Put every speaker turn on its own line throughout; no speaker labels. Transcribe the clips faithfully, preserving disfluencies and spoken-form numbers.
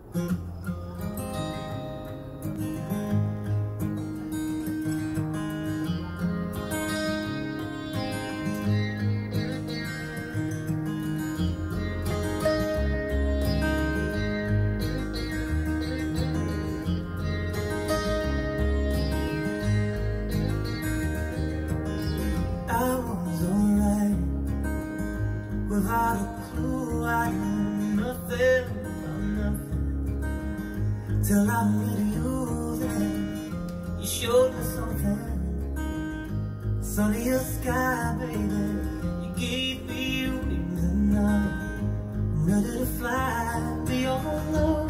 Without a clue, I knew nothing about nothing till I met you. Then you showed me something, sunnier sky, baby. You gave me wings and now I'm ready to fly beyond love,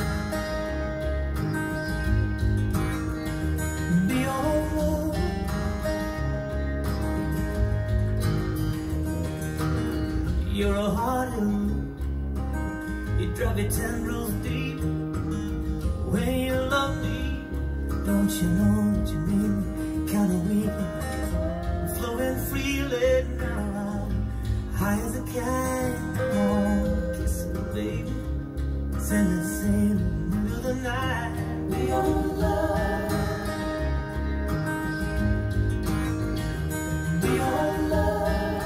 beyond love. You're a heartache, you drive your tendrils deep. When you love me, don't you know that you make me kinda weak? I'm flowing freely now, I'm high as a kite. Come on, kiss me, baby, send it sailing into the night. Beyond love, beyond love.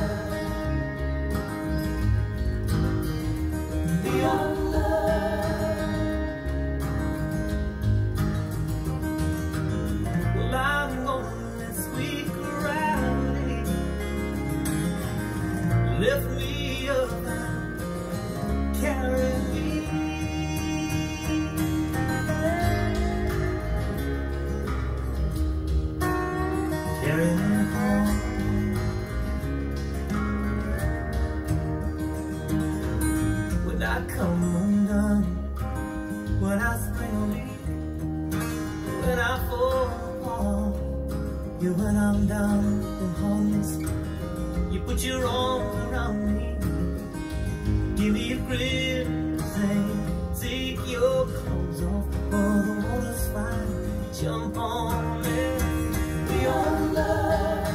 Beyond love. Well, I'm gonna let sweet gravity lift me up and carry me, carry me home. When I come undone, when I spring a leak, when I fall apart, you when I'm down and homeless, you put your arms around me, give me a grip, say, take your clothes off, oh the water's fine, jump on it. Beyond love,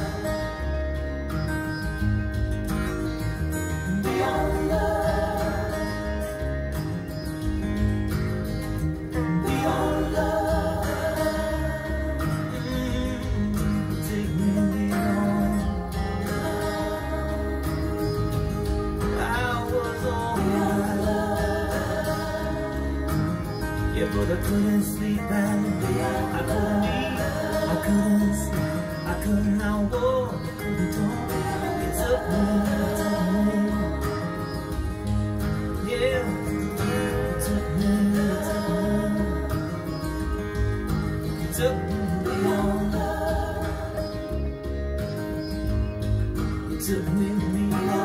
beyond love. Yeah, but I couldn't sleep and I couldn't eat, I couldn't sleep, I could not walk, I couldn't talk. It took me, it took me, yeah, it took me, it took me, it took me beyond love, it took me beyond.